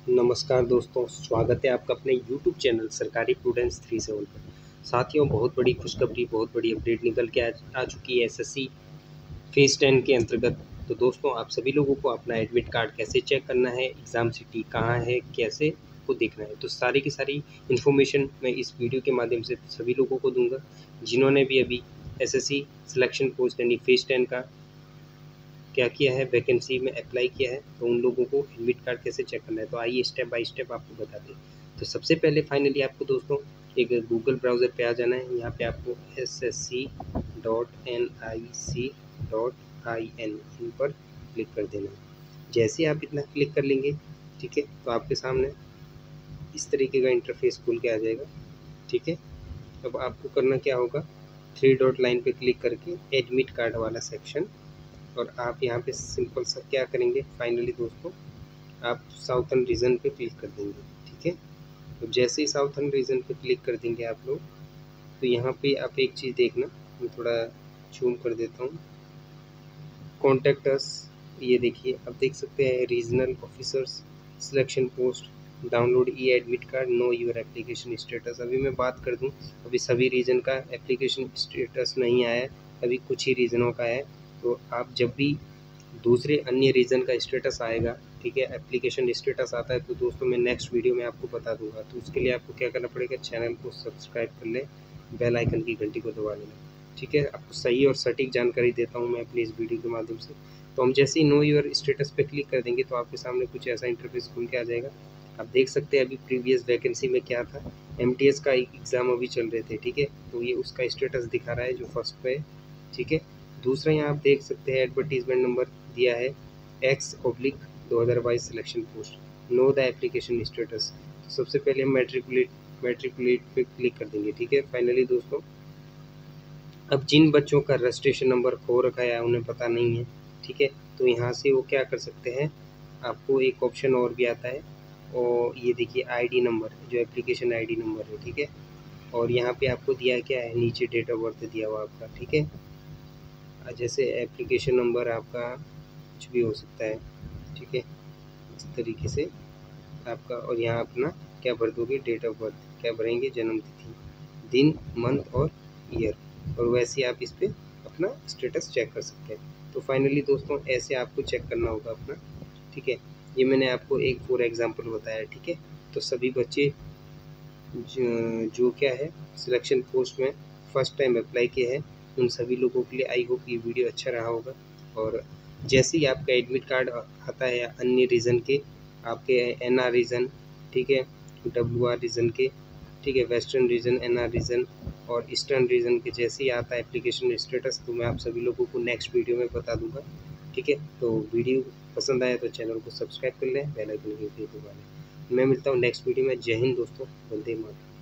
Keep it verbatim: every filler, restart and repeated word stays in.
नमस्कार दोस्तों, स्वागत है आपका अपने यूट्यूब चैनल सरकारी प्रूडेंस थ्री सेवन पर। साथियों, बहुत बड़ी खुशखबरी, बहुत बड़ी अपडेट निकल के आ, आ चुकी है एसएससी फेज़ टेन के अंतर्गत। तो दोस्तों, आप सभी लोगों को अपना एडमिट कार्ड कैसे चेक करना है, एग्ज़ाम सिटी कहाँ है, कैसे को देखना है, तो सारी की सारी इन्फॉर्मेशन मैं इस वीडियो के माध्यम से सभी लोगों को दूंगा जिन्होंने भी अभी एसएससी सिलेक्शन पोस्ट यानी फेज़ टेन का क्या किया है, वैकेंसी में अप्लाई किया है, तो उन लोगों को एडमिट कार्ड कैसे चेक करना है। तो आइए स्टेप बाय स्टेप आपको बताते हैं। तो सबसे पहले फाइनली आपको दोस्तों एक गूगल ब्राउज़र पे आ जाना है। यहाँ पे आपको S S C dot N I C dot I N इन पर क्लिक कर देना है। जैसे ही आप इतना क्लिक कर लेंगे, ठीक है, तो आपके सामने इस तरीके का इंटरफेस खुल के आ जाएगा। ठीक है, अब आपको करना क्या होगा, थ्री डॉट लाइन पे क्लिक करके एडमिट कार्ड वाला सेक्शन, और आप यहाँ पे सिंपल सा क्या करेंगे, फाइनली दोस्तों आप साउथर्न रीजन पे क्लिक कर देंगे। ठीक है, तो जैसे ही साउथर्न रीजन पे क्लिक कर देंगे आप लोग, तो यहाँ पे आप एक चीज़ देखना, मैं थोड़ा जूम कर देता हूँ, कॉन्टैक्ट अस, ये देखिए आप देख सकते हैं regional officers selection post, download e admit card, know your application status. अभी मैं बात कर दूं, अभी सभी रीजन का एप्लीकेशन स्टेटस नहीं आया है, अभी कुछ ही रीजनों का है। तो आप जब भी दूसरे अन्य रीजन का स्टेटस आएगा, ठीक है, एप्लीकेशन स्टेटस आता है, तो दोस्तों मैं नेक्स्ट वीडियो में आपको बता दूंगा। तो उसके लिए आपको क्या करना पड़ेगा, चैनल को सब्सक्राइब कर लें, बेल आइकन की घंटी को दबा लेना। ठीक है, आपको सही और सटीक जानकारी देता हूँ मैं अपनी इस वीडियो के माध्यम से। तो हम जैसे ही नो योर स्टेटस पे क्लिक कर देंगे, तो आपके सामने कुछ ऐसा इंटरफेस खुल के आ जाएगा। आप देख सकते हैं अभी प्रीवियस वैकेंसी में क्या था, एमटीएस का एग्ज़ाम अभी चल रहे थे। ठीक है, तो ये उसका स्टेटस दिखा रहा है जो फर्स्ट पे है। ठीक है, दूसरा यहाँ आप देख सकते हैं एडवर्टीजमेंट नंबर दिया है एक्स ओब्लिक दो हज़ार बाईस selection post, know the application status. तो सबसे पहले हम मैट्रिकुलेट मैट्रिकुलेट पे क्लिक कर देंगे। ठीक है, फाइनली दोस्तों, अब जिन बच्चों का रजिस्ट्रेशन नंबर खो रखा है, उन्हें पता नहीं है, ठीक है, तो यहाँ से वो क्या कर सकते हैं, आपको एक ऑप्शन और भी आता है, और ये देखिए आईडी नंबर, जो एप्लीकेशन आईडी नंबर है। ठीक है, और यहाँ पे आपको दिया क्या है, नीचे डेट ऑफ बर्थ दिया हुआ आपका। ठीक है, जैसे एप्लीकेशन नंबर आपका कुछ भी हो सकता है। ठीक है, इस तरीके से आपका, और यहाँ अपना क्या भर दोगे, डेट ऑफ बर्थ क्या भरेंगे, जन्म तिथि, दिन, मंथ और ईयर, और वैसे आप इस पर अपना स्टेटस चेक कर सकते हैं। तो फाइनली दोस्तों, ऐसे आपको चेक करना होगा अपना। ठीक है, ये मैंने आपको एक फॉर एग्जांपल बताया। ठीक है, तो सभी बच्चे जो, जो क्या है सिलेक्शन पोस्ट में फर्स्ट टाइम अप्लाई किए हैं, उन सभी लोगों के लिए आई होप ये वीडियो अच्छा रहा होगा। और जैसे ही आपका एडमिट कार्ड आता है अन्य रीज़न के, आपके एन आर रीज़न, ठीक है, डब्ल्यू आर रीज़न के, ठीक है, western region, N R region और ईस्टर्न रीजन के जैसे ही आता है एप्लीकेशन स्टेटस, तो मैं आप सभी लोगों को नेक्स्ट वीडियो में बता दूंगा। ठीक है, तो वीडियो पसंद आया तो चैनल को सब्सक्राइब कर लें, बेल आइकन की घंटी दबा लें। मैं मिलता हूँ नेक्स्ट वीडियो में। जय हिंद दोस्तों, वंदे मातरम।